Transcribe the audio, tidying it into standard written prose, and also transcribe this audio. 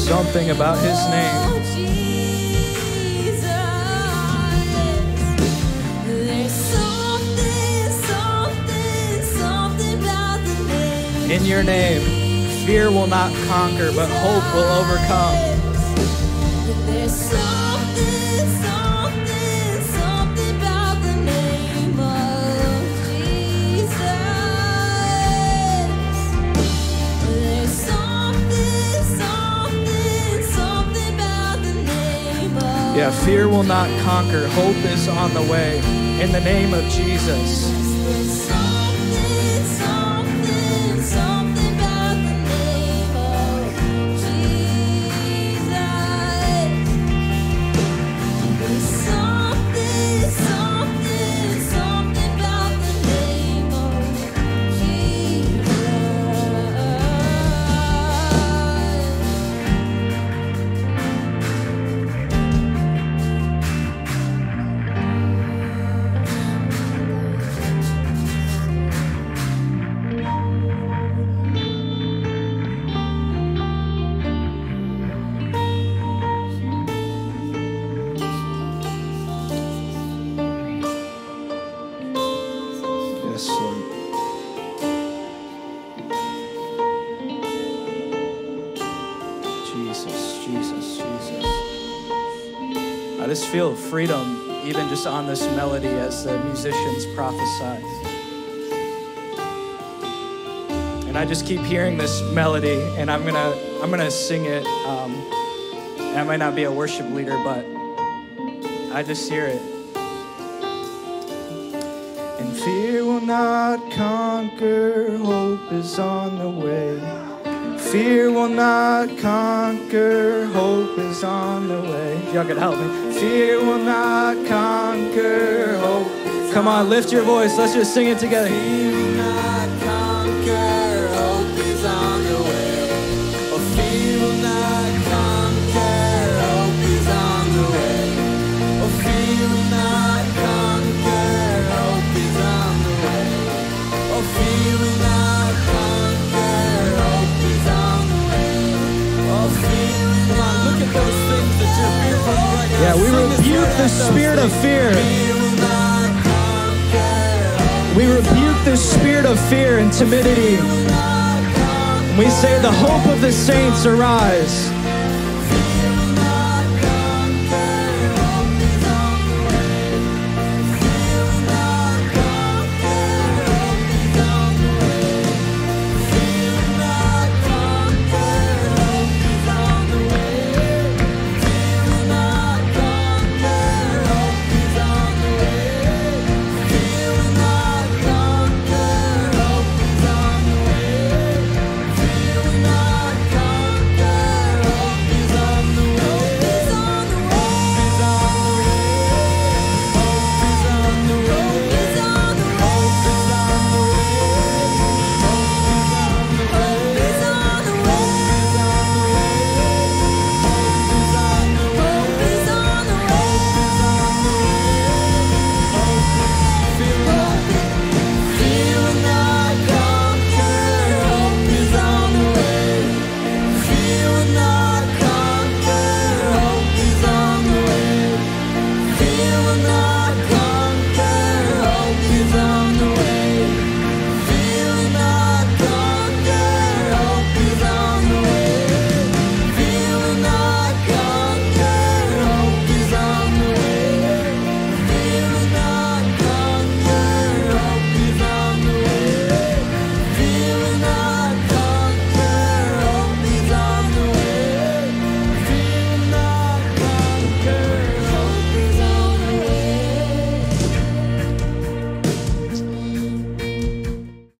something about his name. In your name, fear will not conquer, but hope will overcome. There's something about the name of Jesus. There's something about the name of Yeah, fear will not conquer. Hope is on the way. In the name of Jesus. Yes, Lord. Jesus, Jesus, Jesus. I just feel freedom even just on this melody as the musicians prophesy. And I just keep hearing this melody, and I'm gonna sing it. And I might not be a worship leader, but I just hear it. And fear will not conquer, hope is on the way. Fear will not conquer, hope is on the way. Y'all could help me. Fear will not conquer, hope. Come on, lift your voice. Let's just sing it together. Fear will not conquer, hope is on the way. Oh, fear will not conquer, hope is on the way. Oh, fear will not conquer, hope is on the way. Oh, fear will not conquer, hope is on the way. Oh, fear will not. Look at those things that you're fearful of right now. Yeah, we rebuke the spirit of fear. We rebuke the spirit of fear and timidity. We say the hope of the saints arise.